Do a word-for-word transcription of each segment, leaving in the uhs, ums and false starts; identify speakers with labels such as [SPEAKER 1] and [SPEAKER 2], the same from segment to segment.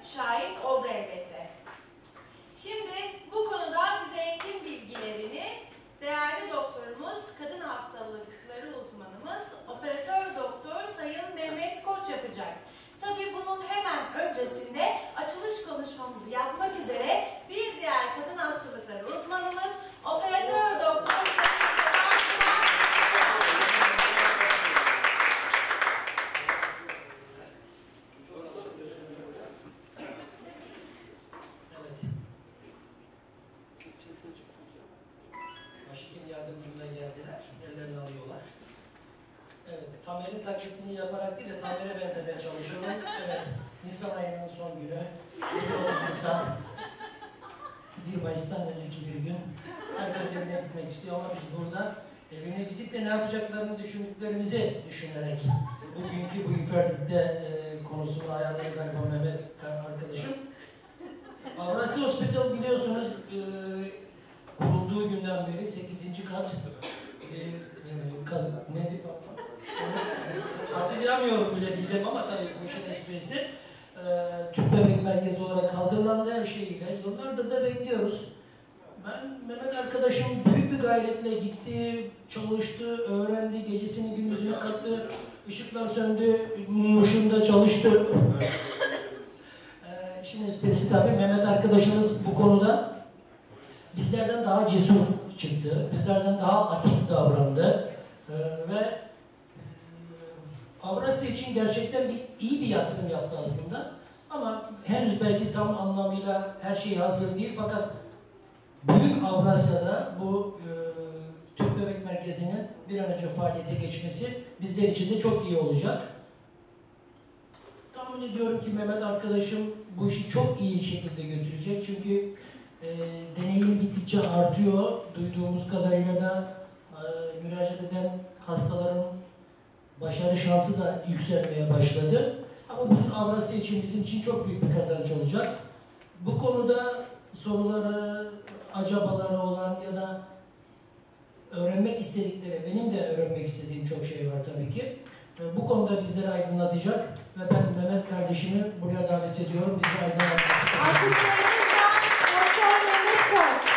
[SPEAKER 1] şahit oldu elbette. Şimdi bu konuda bize engin bilgilerini değerli doktorumuz, kadın hastalıkları uzmanımız, operatör doktor Sayın Mehmet Koç yapacak. Tabii bunun hemen öncesinde açılış konuşmamızı yapmak üzere bir diğer kadın hastalıkları uzmanımız, operatör doktor Sayın
[SPEAKER 2] Evet. Başhekim yardımcımla geldiler, yerlerini alıyorlar. Evet, Tamer'in taklidini yaparak değil de Tamer'e benzemeye çalışıyorum. Evet, Nisan ayının son günü, otuz Nisan, bir Mayıs'tan önceki bir gün. Herkes evine gitmek istiyor ama biz burada evine gidip de ne yapacaklarını düşündüklerimizi düşünerek bugünkü bu infertilite e, konusunu ayarlayan galiba Mehmet arkadaşım. Avrasya Hospital biliyorsunuz e, kurulduğu günden beri sekizinci kat e, e, kat neydi? Hatırlayamıyorum bile diyeceğim ama tabii bu işin esprisi e, tüp bebek merkezi olarak hazırlandı her şeyiyle. Yıllardır da bekliyoruz. Ben Mehmet arkadaşım büyük bir gayretle gitti, çalıştı, öğrendi, gecesini gündüzüne kattı, ışıklar söndü, muşunda çalıştı. e, işin esprisi tabii Mehmet arkadaşımız bu konuda bizlerden daha cesur çıktı, bizlerden daha atik davrandı e, ve Avrasya için gerçekten bir iyi bir yatırım yaptı aslında. Ama henüz belki tam anlamıyla her şey hazır değil. Fakat Büyük Avrasya'da bu e, tüp bebek merkezinin bir an önce faaliyete geçmesi bizler için de çok iyi olacak. Tahmin ediyorum ki Mehmet arkadaşım bu işi çok iyi şekilde götürecek. Çünkü e, deneyim gittikçe artıyor. Duyduğumuz kadarıyla da e, müracaat eden hastaların başarı şansı da yükselmeye başladı. Ama bu Avrasya için bizim için çok büyük bir kazanç olacak. Bu konuda soruları, acabaları olan ya da öğrenmek istedikleri, benim de öğrenmek istediğim çok şey var tabii ki. Bu konuda bizleri aydınlatacak ve ben Mehmet kardeşimi buraya davet ediyorum. Bizi aydınlatmak istiyorum.
[SPEAKER 1] Doktor Mehmet Koç.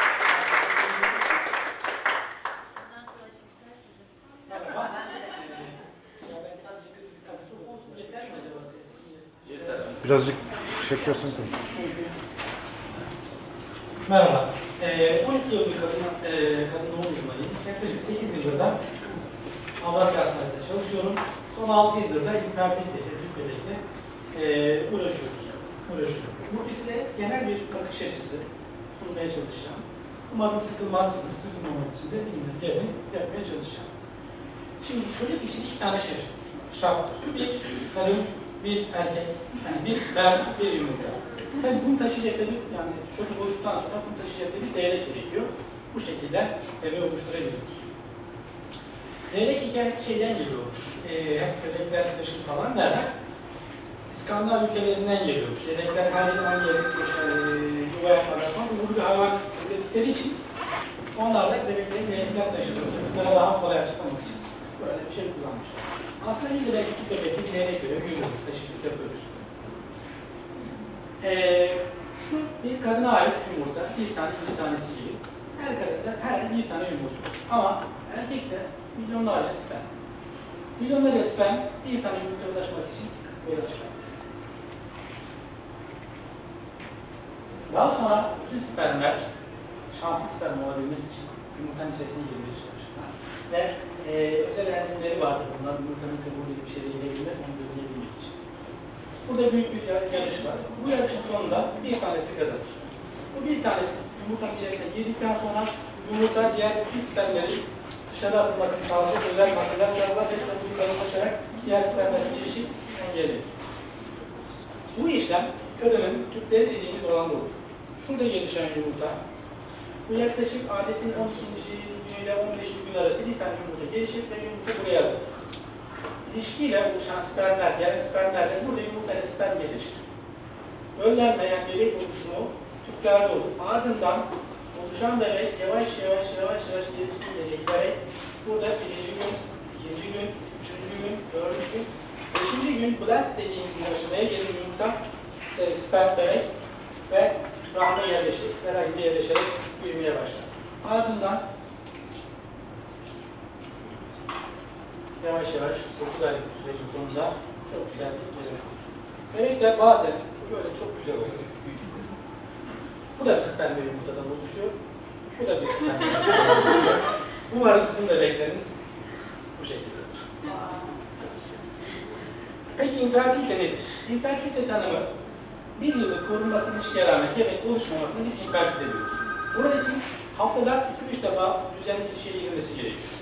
[SPEAKER 3] Birazcık çekersin tabii.
[SPEAKER 4] Merhaba. Ee, on iki yıllık kadın, e, kadın doğum uzmanıyım. Yaklaşık sekiz yıldır da Avrasya Hastanesi'nde çalışıyorum. Son altı yıldır da infertilite, tüp bebekle e, uğraşıyoruz. Uğraşıyorum. Bu ise genel bir bakış açısı sunmaya çalışacağım. Umarım sıkılmazsınız. Sıkılmamak için de bilgilerini yapmaya çalışacağım. Şimdi çocuk için iki tane şey şart var. Bir kadın, bir erkek. Yani bir sperm, bir yumurta. Tabii bunu taşıyacak da bir, yani çocuk oluştuktan sonra bunu taşıyacak da bir değerek gerekiyor. Bu şekilde bebeği oluşturabiliyoruz. Değerek hikayesi şeyden geliyormuş. Ee, hep bebekler taşır falan derler. İskandinav ülkelerinden geliyormuş. Bebekler her yıl aynı yere yuva yapmadan falan bu bir hayvan ürettikleri için onlarla bebeklerin bebekler taşıdığını çocuklara daha kolay açıklamak için böyle bir şey kullanmışlar. Aslında biz de belki tüp bebekli değerek göre yürüyoruz, taşıklık yapıyoruz. Ee, şu bir kadına ait yumurta, bir tane, iki tanesi gibi. Her kadında her bir tane yumurta. Ama erkekte milyonlarca sperm. Milyonlarca sperm bir tane yumurtaya ulaşmak için yola çıkar. Daha sonra bütün spermler şanslı sperm olabilmek için yumurtanın içerisine girmeye çalışırlar. Ve e, özel enzimleri vardır bunlar. Yumurtanın kabuğu gibi bir şeyle girebilmek, onu görebilmek için. Burada büyük bir yarış var. Bu yarışın sonunda bir tanesi kazanır. Bu bir tanesi yumurtanın içerisine girdikten sonra yumurta diğer bütün spermleri dışarı atılmasını sağlayacak özel maddeler sağlar ve bu karışarak diğer spermlerin girişi engellenir. Bu işlem kadının tüpleri dediğimiz oranda olur. Şurada gelişen yumurta, bu yaklaşık adetin on ikinci gün ile on beşinci gün arası bir tane yumurta gelişir ve yumurta buraya atılır. İlişkiyle oluşan spermler, yani spermlerle burada yumurta ile sperm gelişir. Önlenmeyen bebek oluşumu tüplerde olur. Ardından oluşan bebek yavaş yavaş yavaş yavaş gerisiyle giderek burada birinci gün, ikinci gün, üçüncü gün, dördüncü gün, beşinci gün blast dediğimiz bir aşamaya gelir yumurta işte sperm bebek ve rahme yerleşir. Herhangi bir yerleşerek büyümeye başlar. Ardından yavaş yavaş dokuz aylık bir sürecin sonunda çok güzel bir bebek olur. Bebekler bazen böyle çok güzel olur. Bu da bir sperm ve yumurtadan oluşuyor. Bu da bir sperm ve yumurtadan oluşuyor. Umarım sizin bebekleriniz bu şekilde olur. Peki infertilite nedir? İnfertilite tanımı bir yıllık korunması ilişkiye rağmen gebek oluşmamasını biz infertilite diyoruz. Bunun için haftada iki üç defa düzenli ilişkiye girilmesi gerekiyor.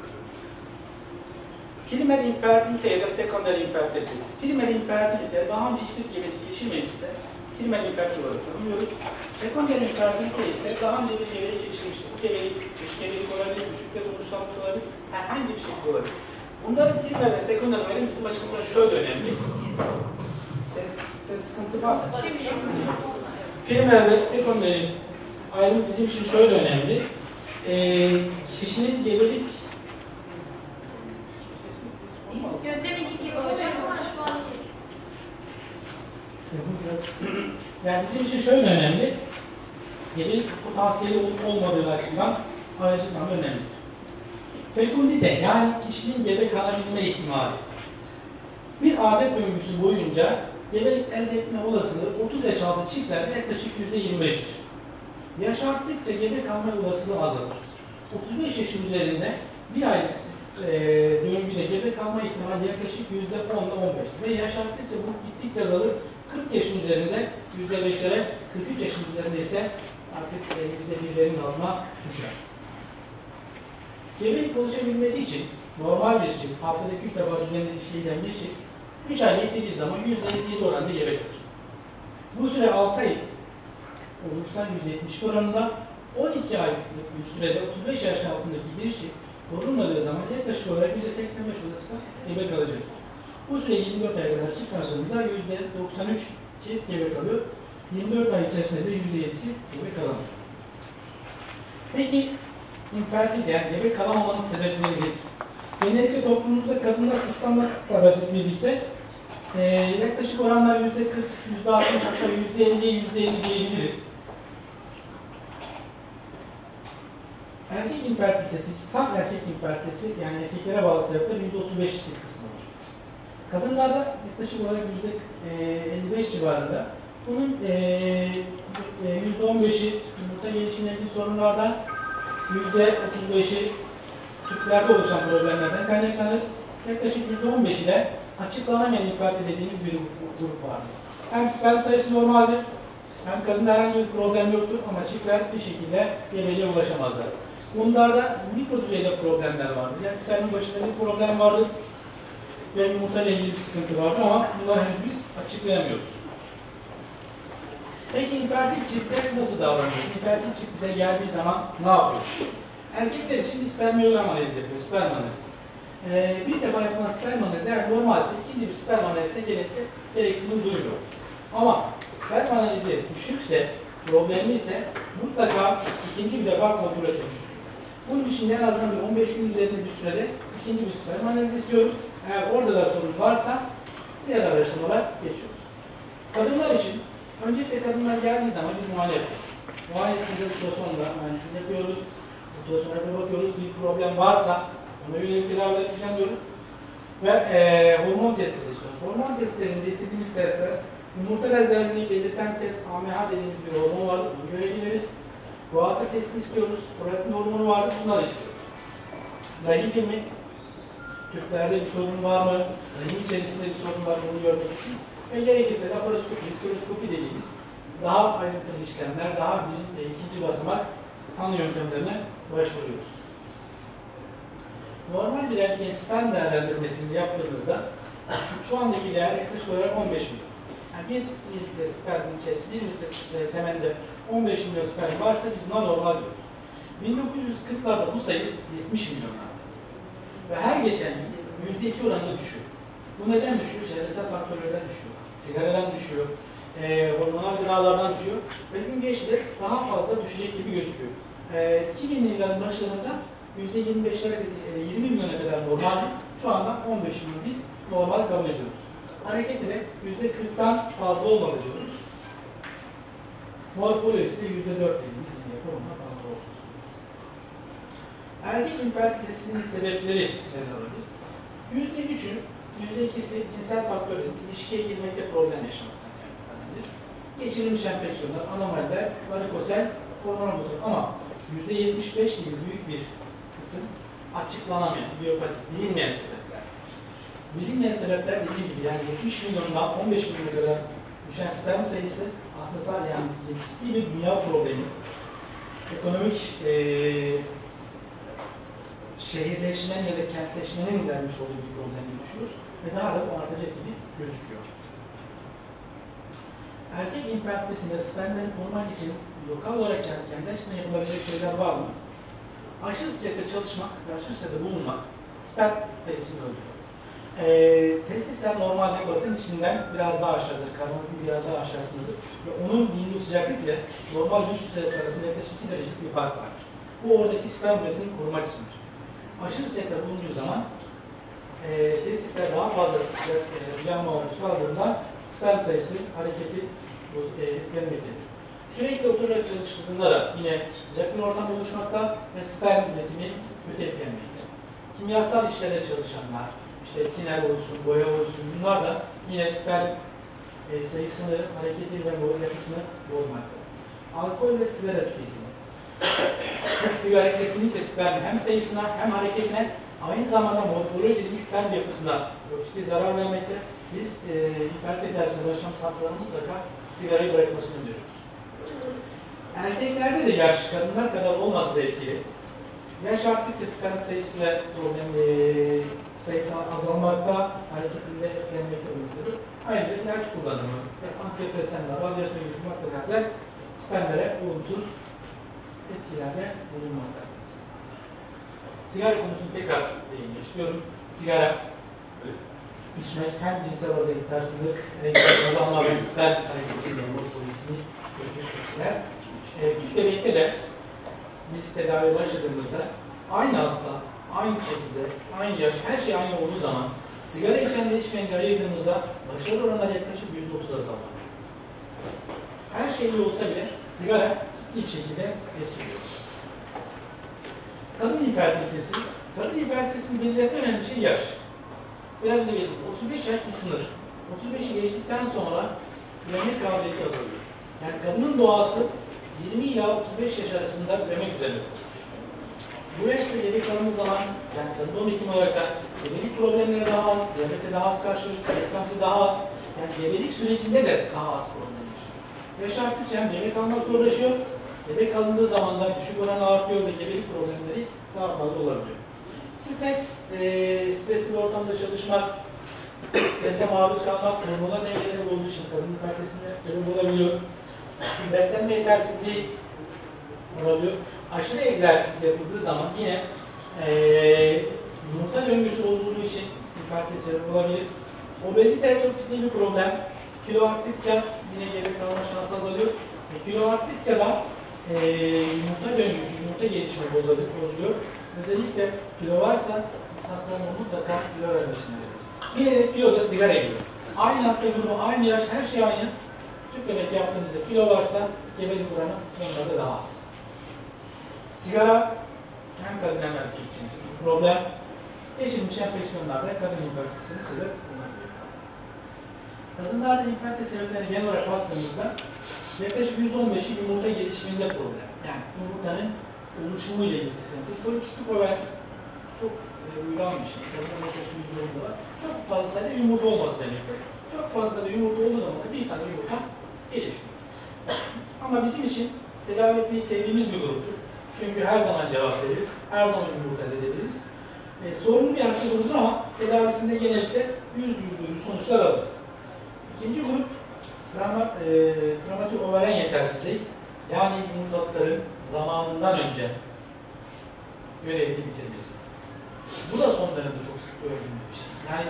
[SPEAKER 4] Primer infertilite ya da sekonder infertilite. Primer infertilite daha önce hiçbir gebelik geçirmemişse primer infertilite olarak tanımlıyoruz. Sekonder infertilite ise daha önce bir gebelik geçirmiştir. Bu gebelik dış gebelik olabilir, düşükle sonuçlanmış olabilir, herhangi bir şekilde olabilir. Bunların primer ve sekonder ayrımı bizim açımızdan şöyle önemli. Seste sıkıntı var. Primer ve sekonderin ayrımı bizim için şöyle önemli. Ee, kişinin gebelik
[SPEAKER 5] Deminki gibi hocam ama şu an değil.
[SPEAKER 4] yani bizim için şöyle önemli. Gebelik potansiyeli olup olmadığı açısından ayrıca önemli. Fekundite yani kişinin gebe kalabilme ihtimali. Bir adet döngüsü boyunca gebelik elde etme olasılığı otuz yaş altı çiftlerde yaklaşık yüzde yirmi beş'tir. Yaş arttıkça gebe kalma olasılığı azalır. otuz beş yaşın üzerinde bir aylık e, döngüde gebe kalma ihtimali yaklaşık yüzde on ile on beş'tir. Ve yaş arttıkça bu gittikçe azalır. kırk yaşın üzerinde yüzde beş'lere, kırk üç yaşın üzerinde ise artık yüzde bir'lerin altına düşer. Gebelik oluşabilmesi için normal bir çift haftada üç defa düzenli ilişkiyle bir çift üç ay beklediği zaman yüzde elli yedi oranında gebe kalır. Bu süre altı ay olursa yüzde yetmiş oranında, on iki aylık bir sürede otuz beş yaş altındaki bir çift korunmadığı zaman yaklaşık olarak yüzde seksen beş olasılıkla gebe kalacaktır. Bu süre yirmi dört ay kadar çıkardığımızda yüzde doksan üç çift gebe kalıyor. yirmi dört ay içerisinde de yüzde yedi'si gebe kalamıyor. Peki infertilite yani gebe kalamamanın sebepleri nedir? Genellikle toplumumuzda kadınlar suçlanmakla birlikte e, yaklaşık oranlar yüzde kırk, yüzde altmış hatta yüzde elli, yüzde elli diyebiliriz. Erkek infertilitesi, saf erkek infertilitesi yani erkeklere bağlı sebepler yüzde otuz beş'lik bir kısmı oluşturur. Kadınlarda yaklaşık olarak yüzde elli beş civarında. Bunun yüzde on beş'i yumurta gelişimle ilgili sorunlardan, yüzde otuz beş'i Türklerde oluşan problemlerden kaynaklanır. Yaklaşık yüzde on beş'i de açıklanamayan infertilite dediğimiz bir grup vardır. Hem sperm sayısı normaldir, hem kadında herhangi bir problem yoktur ama çiftler bir şekilde gebeliğe ulaşamazlar. Bunlarda mikro düzeyde problemler vardır. Yani spermin başında bir problem vardır ve yumurta ile ilgili bir sıkıntı vardır ama bunları henüz biz açıklayamıyoruz. Peki infertil çiftler nasıl davranıyor? İnfertil çift bize geldiği zaman ne yapıyor? Erkekler için bir spermiyogram analizi yapıyor, sperm analizi. Ee, bir defa yapılan sperm analizi eğer normalse ikinci bir sperm analizine gerekli gereksinim duymuyor. Ama sperm analizi düşükse, problemli ise mutlaka ikinci bir defa kontrol etmek istiyoruz. Bunun için en azından bir on beş gün üzerinde bir sürede ikinci bir sperm analizi istiyoruz. Eğer orada da sorun varsa diğer araştırmalar geçiyoruz. Kadınlar için öncelikle kadınlar geldiği zaman bir muayene yapıyoruz. Muayenesinde ultrasonda muayenesini yapıyoruz. Ultrasona bakıyoruz, bir problem varsa ona yönelik tedaviler düzenliyoruz. Ve e, hormon testleri istiyoruz. Hormon testlerinde istediğimiz testler, yumurta rezervini belirten test, A M H dediğimiz bir hormon vardır, bunu görebiliriz. Guata testi istiyoruz, protein hormonu vardır, bunları istiyoruz. Rahim filmi, Türklerde bir sorun var mı? Rahim içerisinde bir sorun var mı? Bunu görmek için. Ve gerekirse laparoskopi, histeroskopi dediğimiz daha ayrıntılı işlemler, daha bir e, ikinci basamak tanı yöntemlerine başvuruyoruz. Normal bir erkeğin sperm değerlendirmesini yaptığımızda şu andaki değer yaklaşık olarak on beş milyon. Yani bir litre spermin içerisinde, bir litre semende on beş milyon sperm varsa biz buna normal diyoruz. bin dokuz yüz kırk'larda bu sayı yetmiş milyonlarda. Ve her geçen yıl yüzde iki oranında düşüyor. Bu neden düşüyor? Çevresel faktörlerden düşüyor. Sigaradan düşüyor. E, hormonal gıdalardan düşüyor. Ve gün geçti daha fazla düşecek gibi gözüküyor. E, iki bin'li yılların başlarında yüzde yirmi beş'lere, yirmi milyona kadar normal. Şu anda on beş milyon biz normal kabul ediyoruz. Hareketine yüzde kırktan fazla olmalı diyoruz. Morfolojisi ise yüzde dört dediğimiz formuna fazla olsun istiyoruz. Erkek infertilitesinin sebepleri neler olabilir? yüzde üçün, yüzde ikisi cinsel faktörlerin ilişkiye girmekte problem yaşamaktan kaynaklanabilir. Geçirilmiş enfeksiyonlar, anomaliler, varikosel, hormonal bozulma ama yüzde yetmiş beş gibi büyük bir kısım açıklanamayan, biyopatik, bilinmeyen sebepler. Bilinmeyen sebepler dediğim gibi yani yetmiş milyondan on beş milyona kadar düşen sperm sayısı aslında sadece yani ciddi bir dünya problemi. Ekonomik ee, şehirleşmenin ya da kentleşmenin vermiş olduğu bir problemi düşüyoruz ve daha da artacak gibi gözüküyor. Erkek infertilitesinde spermleri korumak için lokal olarak yani kendi açısından yapılabilecek şeyler var mı? Aşırı sıcakta çalışmak ve aşırı sıcakta bulunmak sperm sayısını öldürüyor. Ee, testisler normalde batın içinden biraz daha aşağıdır, karnınızın biraz daha aşağısındadır ve onun bulunduğu sıcaklık ile normal vücut sıcaklığı arasında yaklaşık iki derecelik bir fark vardır. Bu oradaki sperm üretimini korumak içindir. Aşırı sıcakta bulunduğu zaman e, testisler daha fazla sıcak, e, sıcak maruz kaldığında sperm sayısı hareketi e, etkilemektedir. Sürekli oturarak çalıştığında da yine sıcak bir ortam oluşmakta ve sperm üretimi kötü etkilenmekte. Kimyasal işlerde çalışanlar, işte tiner olsun, boya olsun, bunlar da yine sperm e, sayısını, hareketi ve yapısını bozmakta. Alkol ve sigara tüketimi. Sigara kesinlikle sperm hem sayısına hem hareketine aynı zamanda morfolojik sperm yapısına çok ciddi zarar vermekte. Biz e, hipertensiyon tedavisine başlamış hastaların mutlaka sigarayı bırakmasını öneriyoruz. Erkeklerde de yaş, kadınlar kadar olmasa da etkili. Yaş arttıkça sperm sayısı ve problem e, sayısı azalmakta, hareketinde etkilenmekte olmaktadır. Ayrıca ilaç kullanımı, antidepresanlar, radyasyon gibi maddelerle spermlere olumsuz etkilerde bulunmakta. Sigara konusunu tekrar değinmek istiyorum. Sigara içmek hem cinsel organ tersizlik, renkler kazanma ve sperm hareketiyle morfolojisini etkiler. E, Tüp bebekte de biz tedaviye başladığımızda aynı hasta, aynı şekilde, aynı yaş, her şey aynı olduğu zaman sigara içenle içmeyenle ayırdığımızda başarı oranları yaklaşık yüzde otuz azalır. Her şey iyi olsa bile sigara ciddi bir şekilde etkiliyor. Kadın infertilitesi, kadın infertilitesini belirleyen en önemli şey yaş. Biraz önce belirttim, otuz beş yaş bir sınır. otuz beşi geçtikten sonra üreme kabiliyeti azalıyor. Yani kadının doğası yirmi ila otuz beş yaş arasında üremek üzere kurulmuş. Bu yaşta gebe kalındığı zaman, yani kadın doğum hekimi olarak da gebelik problemleri daha az, diyabete daha az karşılıyoruz, eklemsi daha az, yani gebelik sürecinde de daha az problem yaşıyor. Yaş arttıkça hem gebe kalmak zorlaşıyor, gebe kalındığı zaman da düşük oranı artıyor ve gebelik problemleri daha fazla olabiliyor. Stres, e, stresli bir ortamda çalışmak, strese maruz kalmak, hormonal dengeleri bozduğu için kadın infertilitesine sebep olabiliyor. Beslenme yetersizliği olabiliyor. Aşırı egzersiz yapıldığı zaman yine e, yumurta döngüsü bozulduğu için infertilite sebep olabilir. Obezite çok ciddi bir problem. Kilo arttıkça yine gebe kalma şansı azalıyor. E, kilo arttıkça da e, yumurta döngüsü, yumurta gelişimi bozuluyor. Özellikle kilo varsa biz hastaların mutlaka kilo vermesini veriyoruz. Yine de kilo da sigara giriyor. Aynı hasta grubu, aynı yaş, her şey aynı. Tüp bebek yaptığımızda kilo varsa gebelik oranı onlarda daha az. Sigara hem kadın hem erkek için bir problem. Geçirilmiş enfeksiyonlarda kadın infertilitesine sebep olabilir. Kadınlarda infertilite sebeplerine genel olarak baktığımızda yaklaşık yüzde on beşi yumurta gelişiminde problem. Yani yumurtanın oluşumu ile ilgili sıkıntı. Polikistik over çok e, uygulan bir şey. Kadınların yaklaşık yüzde on'da var. Çok fazla sayıda yumurta olması demektir. Çok fazla sayıda yumurta olduğu zaman da bir tane yumurta gelişiyor. Ama bizim için tedavi etmeyi sevdiğimiz bir gruptur. Çünkü her zaman cevap verir, her zaman yumurta elde edebiliriz. E, sorunlu bir hasta grubudur ama tedavisinde genellikle yüz yürütücü sonuçlar alırız. İkinci grup travmatik ovariyen yetersizlik. Yani yumurtalıkların zamanından önce görevini bitirmesi. Bu da son dönemde çok sık gördüğümüz bir şey. Yani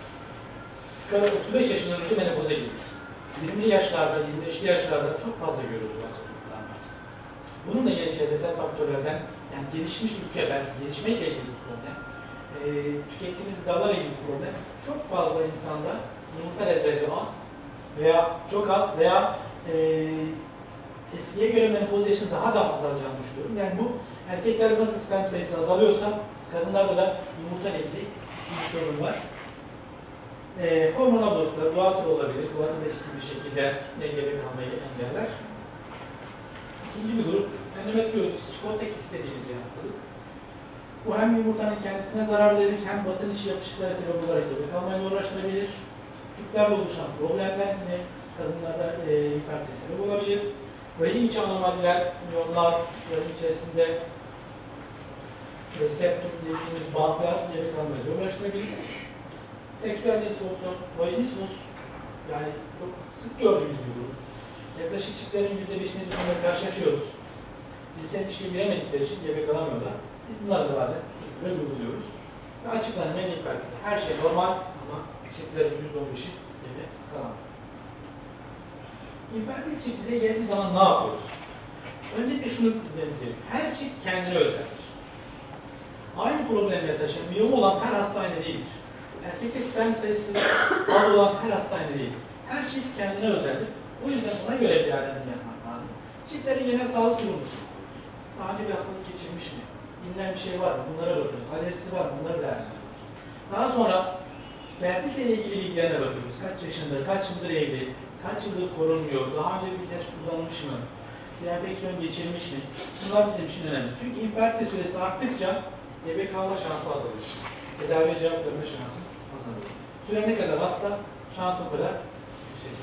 [SPEAKER 4] otuz beş yaşından önce menopoza girdik. yirmili yaşlarda, yirmi beşli yaşlarda çok fazla görüyoruz bu hastalıklarını artık. Bunun da yine çevresel faktörlerden, yani gelişmiş ülke, belki gelişmeyle ilgili bir problem, e, tükettiğimiz gıdalarla ilgili bir problem, çok fazla insanda yumurta rezervi az veya çok az veya e, eskiye göre menopoz yaşının daha da azalacağını düşünüyorum. Yani bu erkeklerde nasıl sperm sayısı azalıyorsa kadınlarda da yumurta ile ilgili bir sorun var. E, hormonal dozda guatr olabilir. Guatr da ciddi bir şekilde gebe kalmayı engeller. İkinci bir grup endometriozis, Chicotekis dediğimiz bir hastalık. Bu hem yumurtanın kendisine zarar verir, hem batın içi yapışıklara sebep olarak gebe kalmayı zorlaştırabilir. Tüplerde oluşan problemler yine kadınlarda e, infertilite sebep olabilir. Rahim içi anomaliler, miyonlar, rahim içerisinde e, septum dediğimiz bantlar gebe kalmayı zorlaştırabilir. Seksüel disfonksiyon, vajinismus, yani çok sık gördüğümüz bir durum. Yaklaşık çiftlerin yüzde beşine üzerinde karşılaşıyoruz. Cinsel ilişkiye giremedikleri için gebe kalamıyorlar. Biz bunları da bazen uyguluyoruz. Ve açıklanmayan infertilite. Her şey normal ama çiftlerin yüzde on beşi gebe kalamıyor. İnfertilite çift bize geldiği zaman ne yapıyoruz? Öncelikle şunu bilmemiz gerekiyor. Her çift kendine özeldir. Aynı problemleri taşıyan, miyom olan her hasta aynı değildir. Erkekte sperm sayısı az olan her hasta aynı değildir. Her çift kendine özeldir. O yüzden buna göre bir değerlendirme yapmak lazım. Çiftlerin genel sağlık durumunu soruyoruz. Daha önce bir hastalık geçirmiş mi? Bilinen bir şey var mı? Bunlara bakıyoruz. Alerjisi var mı? Bunları değerlendiriyoruz. Daha sonra fertilite ile ilgili bilgilerine bakıyoruz. Kaç yaşında, kaç yıldır evli, kaç yıldır korunmuyor, daha önce bir ilaç kullanmış mı, bir enfeksiyon geçirmiş mi? Bunlar bizim için önemli. Çünkü infertilite süresi arttıkça gebe kalma şansı azalıyor. Tedaviye cevap verme şansı azalıyor. Süre ne kadar hasta, şans o kadar yüksek.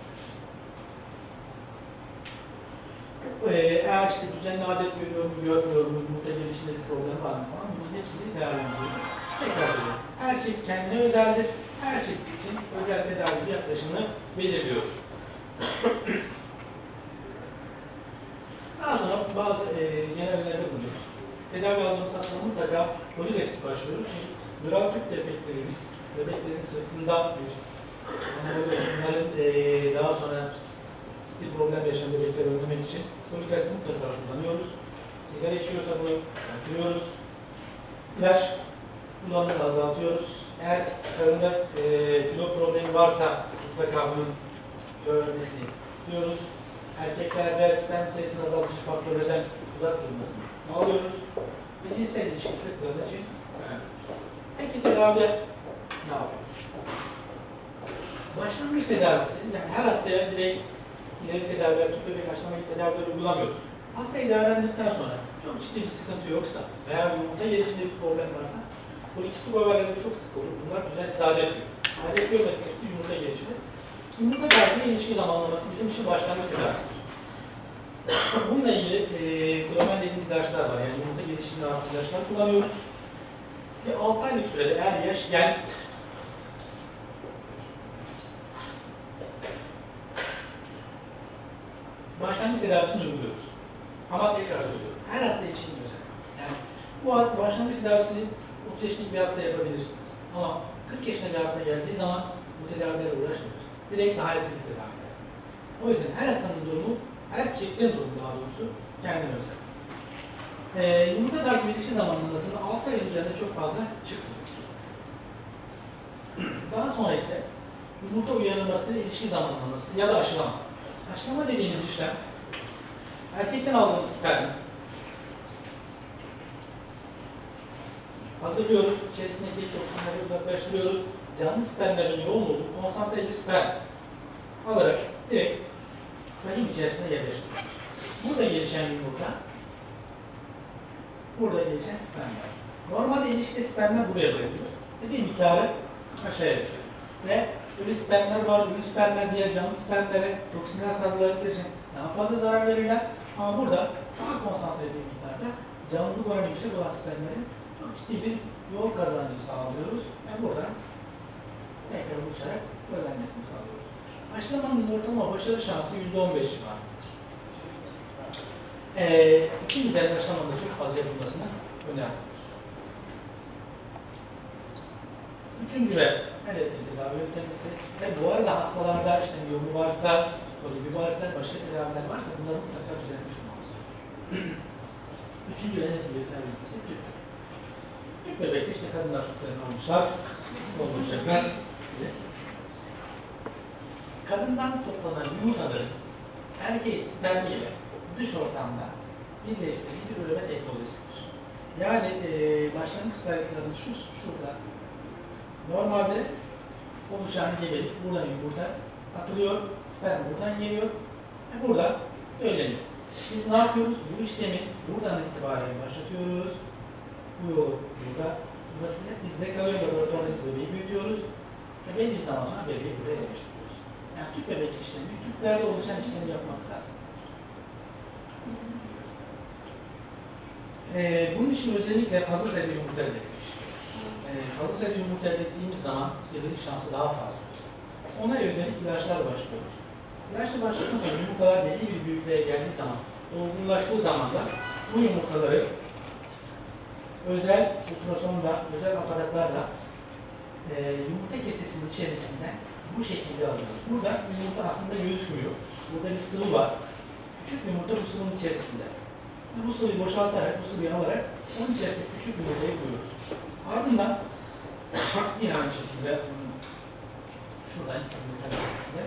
[SPEAKER 4] Ee, eğer işte düzenli adet görüyorum, görmüyorum, yumurta gelişimde bir problem var mı falan, bunların hepsini değerlendiriyoruz. Tekrar söylüyorum. Her çift kendine özeldir. Her çift için özel tedavi yaklaşımını belirliyoruz. Daha sonra bazı e, genel önerilerde bulunuyoruz. Tedavi alacağımız hastalığa mutlaka folik asit başlıyoruz. Çünkü nöral tüp defektlerimiz, bebeklerin sırtında bir yani bunların e, daha sonra ciddi problem yaşayan bebekleri önlemek için folik asit mutlaka kullanıyoruz. Sigara içiyorsa bunu bırakıyoruz. İlaç kullanımını azaltıyoruz. Eğer karında e, kilo problemi varsa mutlaka bunun görülmesini istiyoruz. Erkeklerde sperm sayısını azaltıcı faktörlerden uzak durmasını sağlıyoruz. Ve cinsel ilişki sıklığında için peki tedavi ne yapıyoruz? Başlangıç tedavisi, yani her hastaya direkt ileri tedaviler, tüp bebek aşılamayı tedaviler uygulamıyoruz. Hastayı değerlendirdikten sonra çok ciddi bir sıkıntı yoksa veya yumurta gelişimde bir problem varsa polikistik ovarlarda çok sık olur. Bunlar düzensiz adet yapıyor. Adet görmedikçe yumurta gelişmez. Yumurta kaybı ilişki zamanlaması bizim için başlangıç tedavisidir. Bununla ilgili e, global dediğimiz ilaçlar var. Yani yumurta gelişimini artırıcı ilaçlar kullanıyoruz. Ve altı aylık sürede eğer yaş gençse başlangıç tedavisini uyguluyoruz. Ama tekrar söylüyorum. Her hasta için özel. Yani bu başlangıç tedavisini otuz yaşındaki bir hasta yapabilirsiniz. Ama kırk yaşında bir hasta geldiği zaman bu tedavilere uğraşmıyoruz. Direkt daha etkili tedaviler. O yüzden her hastanın durumu, her çiftin durumu daha doğrusu kendine özel. Ee, yumurta takip ilişki zamanlamasında altı ay üzerinde çok fazla çıkmıyoruz. Daha sonra ise yumurta uyarılması, ilişki zamanlaması ya da aşılama. Aşılama dediğimiz işlem, erkekten aldığımız spermi hazırlıyoruz, içerisindeki toksinleri uzaklaştırıyoruz, canlı spermlerin yoğun olduğu konsantre bir sperm alarak direkt rahim içerisine yerleştiriyoruz. Burada gelişen yumurta, burada gelişen spermler. Normalde ilişkide spermler buraya bırakılır ve bir miktarı aşağıya düşer. Ve ölü spermler var, ölü spermler diğer canlı spermlere toksinler salgıladıkları için daha fazla zarar verirler. Ama burada daha konsantre bir miktarda canlılık oranı yüksek olan spermlerin çok ciddi bir yol kazancı sağlıyoruz. Ve buradan tekrar uçarak öğrenmesini sağlıyoruz. Aşılamanın ortalama başarı şansı yüzde on beş civarındadır. Ee, iki üzerinde aşılamanın da çok fazla yapılmasını öneriyoruz. Üçüncü ve en etkili tedavi yöntemisi ve bu arada hastalarda işte miyomu varsa, polipi varsa, başka tedaviler varsa bunları mutlaka düzenlemiş olmamız gerekiyor. Üçüncü ve en etkili tedavi yöntemisi tüp bebek. Tüp bebekte işte kadınlar tüplerini almışlar, dolduracaklar. kadından toplanan yumurtaların erkeği spermiyle dış ortamda birleştirdiği bir üreme teknolojisidir. Yani e, başlangıç slaytlarımız şu, şurada. Normalde oluşan gebelik, buradan yumurta atılıyor, sperm buradan geliyor ve burada öğleniyor. Biz ne yapıyoruz? Bu işlemi buradan itibaren başlatıyoruz. Bu yolu burada, burası da bizde kalıyor. Laboratuvarda biz bebeği büyütüyoruz ve belli bir zaman sonra bebeği buraya yerleştiriyoruz. Yani tüp bebek işlemi, tüplerde oluşan işlemi yapmak lazım. Ee, bunun için özellikle fazla sayıda yumurta elde etmek istiyoruz. Ee, fazla sayıda yumurta elde ettiğimiz zaman gebelik şansı daha fazla olur. Ona yönelik ilaçlar başlıyoruz. İlaçla başladıktan sonra yumurtalar belli bir büyüklüğe geldiği zaman, olgunlaştığı zaman da bu yumurtaları özel ultrasonda, özel aparatlarla e, yumurta kesesinin içerisinde bu şekilde alıyoruz. Burada yumurta aslında gözükmüyor. Burada bir sıvı var. Küçük yumurta bu sıvının içerisinde. Bu sıvıyı boşaltarak, bu sıvıyı alarak onun içerisinde küçük yumurtayı koyuyoruz. Ardından yine aynı şekilde şuradan yumurta içerisinde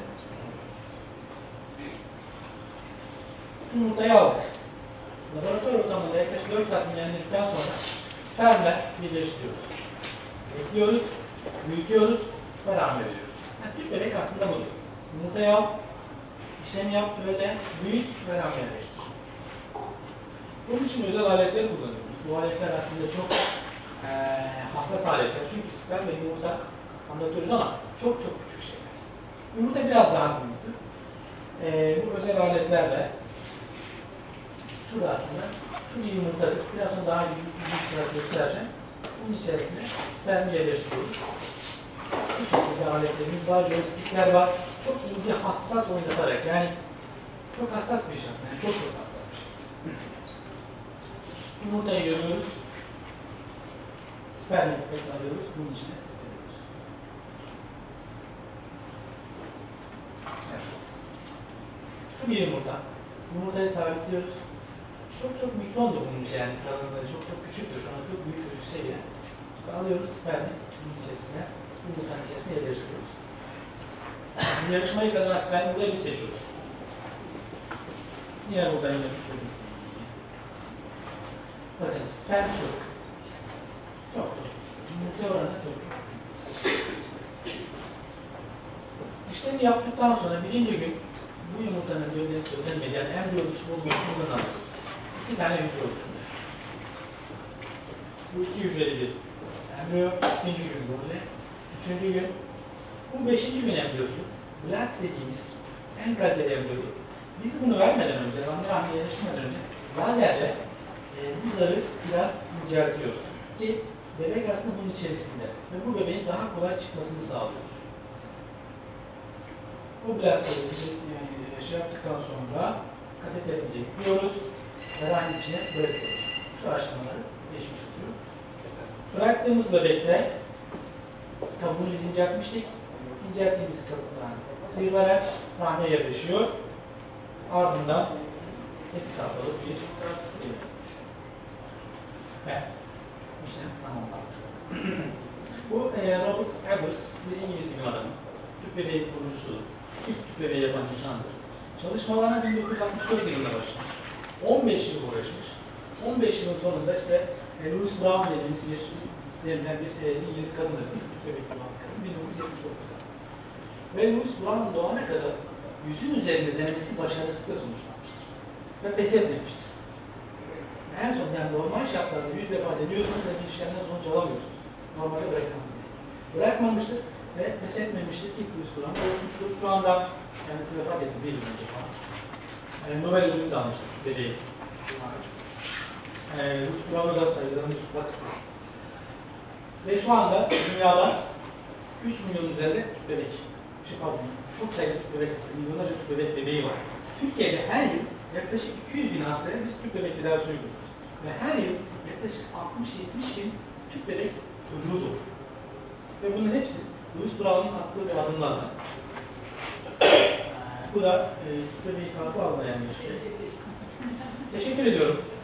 [SPEAKER 4] yumurtayı aldık. Laboratuvar ortamında yaklaşık dört saat dinlendikten sonra spermle birleştiriyoruz. Bekliyoruz, büyütüyoruz ve rahme veriyoruz. Yani tüp bebek aslında budur. Yumurtayı al, işlemi yap, böyle büyüt ve rahme yerleştir. Bunun için özel aletler kullanıyoruz. Bu aletler aslında çok ee, hassas aletler. Çünkü sperm ve yumurta anlatıyoruz ama çok çok küçük şeyler. Yumurta biraz daha büyüktür. Ee, bu özel aletlerle şurada aslında şu bir yumurtadır. Biraz sonra daha büyük bir sıra göstereceğim. Bunun içerisine spermi yerleştiriyoruz. Bu şekilde aletlerimiz var, joystickler var. Çok ince, hassas oynatarak, yani çok hassas bir iş aslında. Yani çok çok hassas bir şey. Yumurtayı görüyoruz. Spermi alıyoruz. Bunun içine veriyoruz. Evet. Şu bir yumurta. Yumurtayı sabitliyoruz. Çok çok mikrondur bunun için, yani kalınlığı çok çok küçüktür. Şu an çok büyük gözükse bile. Alıyoruz spermi bunun içerisine, yumurtanın içerisine yerleştiriyoruz. Yarışmayı kazanan spermi burada biz seçiyoruz. Diğer buradan yine tutuyoruz. Bakın sperm şu. Çok çok küçük. Yumurta oranı çok çok küçük. İşlemi yaptıktan sonra birinci gün bu yumurtanın ödenip ödenmedi, yani embriyo dışı bulmasını buradan alıyoruz. İki tane hücre oluşmuş. Bu iki hücreli bir embriyo, ikinci gün böyle, üçüncü gün, bu beşinci gün embriyosudur. Blast dediğimiz en kaliteli embriyodur. Biz bunu vermeden önce, anne rahmiye yerleştirmeden önce lazerle e, bu zarı biraz inceltiyoruz. Ki bebek aslında bunun içerisinde ve bu bebeğin daha kolay çıkmasını sağlıyoruz. Bu blastları e, şey yaptıktan sonra kateterimize yüklüyoruz ve rahmin içine bırakıyoruz. Şu aşamaları geçmiş oluyor. Bıraktığımız bebekte kabuğunu biz inceltmiştik. İncelttiğimiz kabuktan sıyrılarak rahme yerleşiyor. Ardından sekiz haftalık bir bebek olmuş. Ve işlem tamamlanmış. Bu e, Robert Edwards, bir İngiliz bilim adamı. Tüp bebeği kurucusudur. İlk tüp bebeği yapan insandır. Çalışmalarına bin dokuz yüz altmış dört yılında başlamış. on beş yıl uğraşmış. on beş yılın sonunda işte e, Louise Brown dediğimiz bir denilen bir e, İngiliz kadındır. İlk tüp bebeği kullanan kadın bin dokuz yüz yetmiş dokuzda. Ve Louise Brown doğana kadar yüzün üzerinde denemesi başarısızlıkla sonuçlanmıştır. Ve pes etmemiştir. En son, yani normal şartlarda yüz defa deniyorsunuz ve bir işlemden sonuç alamıyorsunuz. Normalde bırakmanız gerekiyor. Bırakmamıştır ve pes etmemiştir. İlk Louise Brown olmuştur. Şu anda kendisi vefat etti bir yıl önce falan. Yani Nobel ödülünü de almıştır bebeği. Ee, Louise Brown'a da saygılarımı tutmak isteriz. Ve şu anda dünyada üç milyon üzerinde tüp bebek, şey pardon, çok sayıda tüp bebek, milyonlarca tüp bebek bebeği var. Türkiye'de her yıl yaklaşık iki yüz bin hastaya biz tüp bebek tedavisi uyguluyoruz. Ve her yıl yaklaşık altmış yetmiş bin tüp bebek çocuğu doğuyor. Ve bunun hepsi Louise Brown'un attığı bir adımlarla. Bu da e, tüp bebeği farklı almayan bir şey. Teşekkür ediyorum.